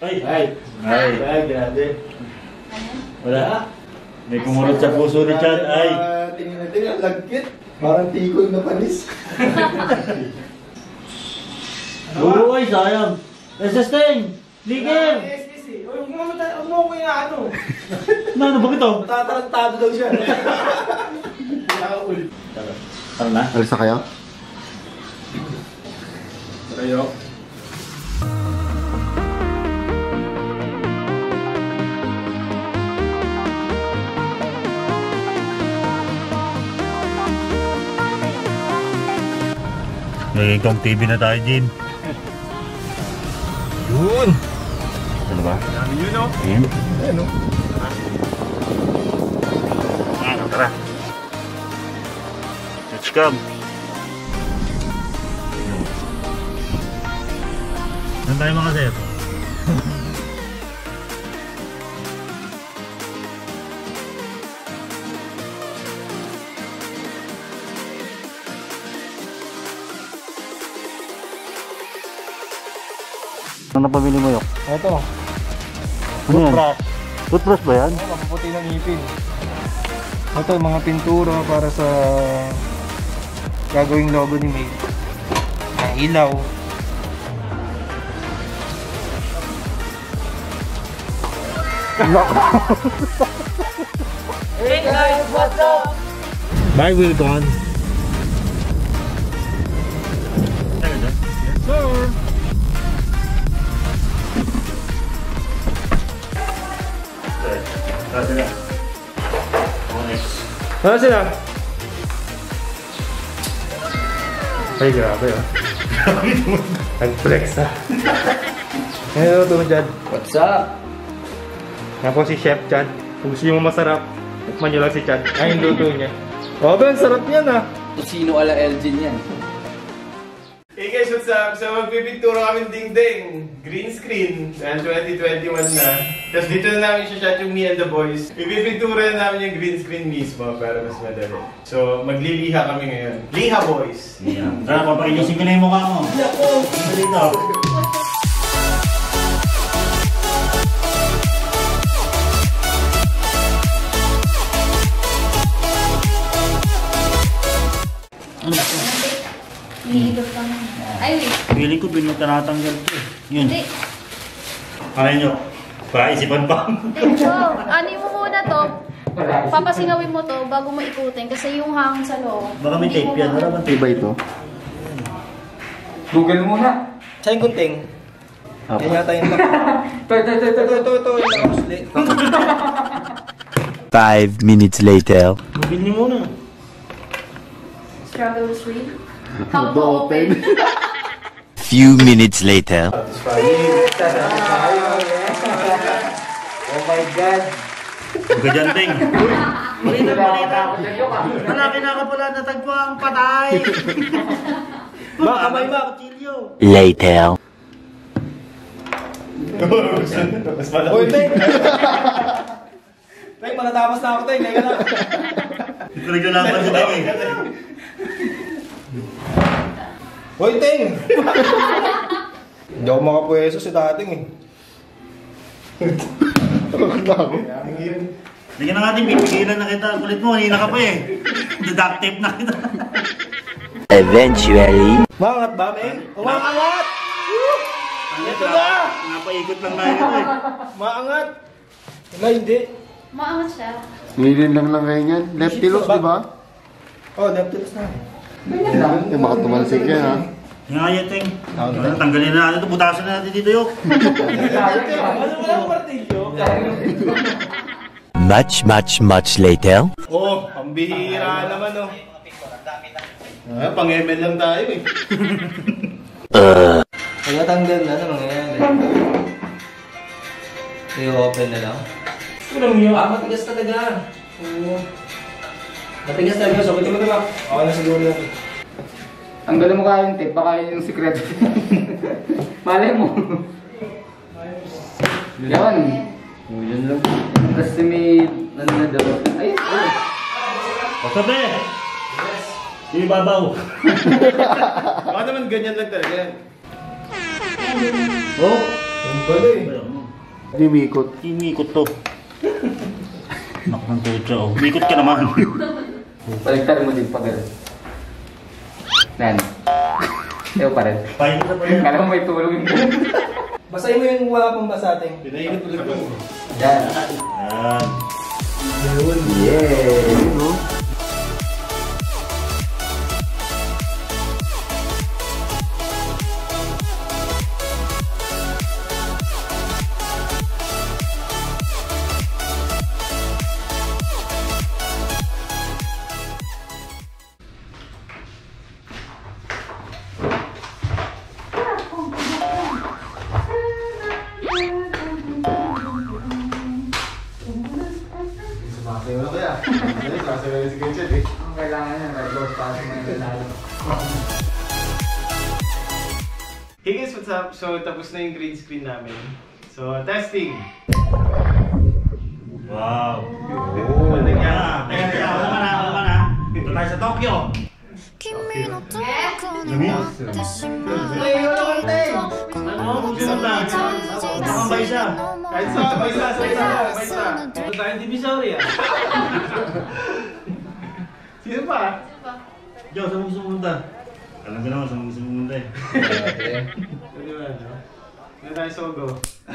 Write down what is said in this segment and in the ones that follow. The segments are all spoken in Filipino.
Grabe. Wala. May kumurot sa puso ni Chad. Ay. Tingin natin, lagkit. Parang tikoy na panis. Uy, sayang. Sustain! Ligel! Huwag mo ko yung ano. Ano, bakit to? Tatarantado daw siya. Tara na. Alis na kayo? Tayo. May ikong TV na tayo, Jin. Yun! Ano ba? Yun o. Ayan. Ayan o. Tara. Let's come. Saan tayo mga sir? Ano pamili mo, Yok? Ito. Ano yan? Toothbrush. Toothbrush ba yan? Oo, mapuputi ng ngipin. Ito, mga pintura para sa gagawing logo ni May. Ang ilaw. Hey guys, what's up? Bye, Wilton. Yes, sir. Ano sila? Ay, grabe ah. Nag-flex ah. Ano ito mo dyan? What's up? Ako si Chef Chad. Kung gusto mo masarap, tikman nyo lang si Chad. Ay, yung luto niya. Oh, Ben, sarap yan ah. Sino ala Elgin yan? Hey guys, what's up? So magpipintura kami dingding. Green screen. Dahil 2021 na. Tapos dito na namin shot yung me and the boys. Ipipintura na namin yung green screen mismo para mas madali. So magliliha kami ngayon. Liha boys! Tara, papakilisin ko na yung mukha mo. Dito. Ano ba ito? Hinihigop ka na. Ay, wait. Feeling ko tinatanggal ko eh. Yun. Hindi. Kaya nyo. Paisipan pa. Hindi. So, ano mo muna to? Papasingawin mo to bago mo ikutin kasi yung hangin sa loob. Baka may tape yan. Wala bang tape? Iba ito? Google muna. Saan yung gunting? Yan yata yung ito. Yung nakamusli. 5 minutes later. Mabili muna. Struggle is real. How to open? Few minutes later. Oh my God. Gajanting. Malita. Malaki na ka pala natagpo ang patay. Makamay ba? Kutsilyo. Later. Uy, Teng! Teng, matatapos na ako, Teng. Teka lang. Ito naglalaban sa tayo eh. Uy, Teng! Hindi ako makapweso si dating eh. Hindi ka na nga din, pipigilan na kita. Kulit mo, kanina ka pa eh. Duct tape na kita. Eventually. Maangat ba, Meng? Umaangat! Ito na! Napaikot lang tayo ito eh. Maangat! Wala, hindi. Maangat siya. Ngayon lang ganyan. Left tilos, di ba? Oh, left tilos na. Ganyan lang. Yung baka tumalsik yan, ha? Nga yateng. Tanggalin na natin ito. Butasan na natin dito yuk. Ano wala ang martilyo? Much later. Oh, ang bihira naman oh. Pang-ML lang tayo eh. Kaya tanggal na, ano mangyayari? I-open na lang. Matigas talaga. Oo. Matigas talaga. So, buti mo diba? Ako na siguro yan. Tanggalin mo kaya yung tape, baka yun yung secret. Malay mo. Yan. Yan lang. Kasi may nanadalo. Ay! Pasabi! Ibabaw. Baka naman ganyan lang talaga yan. Oh! Ang bali. Umikot. Umikot to. Nak ng tutsa oh. Umikot ka naman. Baliktarin mo din pag Nan. Ewan pa rin. Pahinga sa pahinga. Kala mo may tulog yung Basahin mo yung wala pang basating. Pinainit ulit ko. Yan. Yan. Yun. Yeah. Sumasayaw na kaya. Sumasayaw na si Gretchen eh. Ang kailangan niya, red rose para sa mga lalo. Hey guys, what's up? So, tapos na yung green screen namin. So, testing! Wow. Balik yan. Teka, wala ka na. Ito tayo sa Tokyo. Ano? Sino ba? Nakambay siya. Kahit sa, may isa. Ito tayong divisory ah. Sino pa? Diyo, saan mo gusto pumunta? Alam ko naman saan mo gusto pumunta eh. Pwede ba, no? Ano tayo sogo?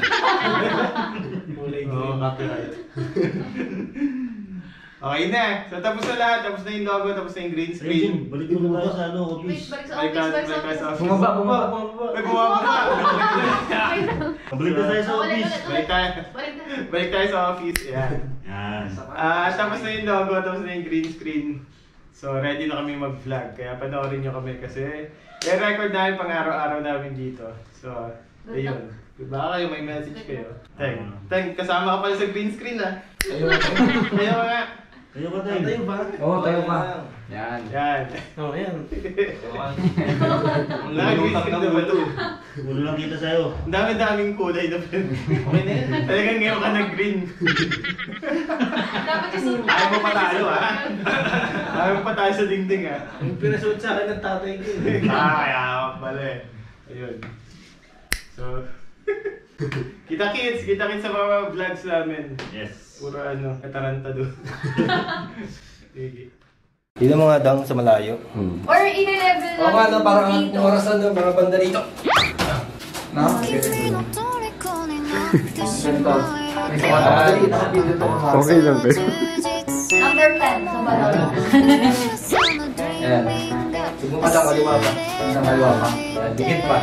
Kulay Oo, green. copyright. Okay na. So, tapos na lahat. Tapos na yung logo, tapos na yung green screen. Balik mo na tayo sa ano, office. Balik sa Balik office, tayo balik sa sa office. office. Bumaba. Ay, bumaba pa! Balik na tayo sa office. Balik tayo. Balik na. Balik tayo sa office. Yan. Yan. Tapos na yung logo, tapos na yung green screen. So, ready na kami mag-vlog. Kaya panoorin nyo kami kasi i-record namin pang araw-araw namin dito. So, ayun. Baka kayo may message kayo. Teng, kasama ka pala sa green screen ah. Ayaw nga. Tayo ka tayo. Tayo ba? Oo, tayo pa. Yan. Yan. Oo, yan. Naka-green screen na ba ito? Ulo lang kita sa'yo. Ang dami-daming kulay na pin. Okay na yan. Talagang ngayon ka nag-green. Dapat yung Ayaw mo patalo ah. Ayaw mo patalo sa dingding ah. Yung pinasuot sa akin ng tatay ko eh. Kaya ako pala eh. Ayun. So, kita-kits sa mga vlogs namin. Yes. Puro ano, katarantado. Sige. Dito mga dang sa malayo. Or i-level Oo nga, no, parang ang oras na no, mga banda rito. No? Okay lang ba? Number 10 sa balon. Ayan. Tignan pa lang kaliwa pa. Isang kaliwa pa. Dikit pa.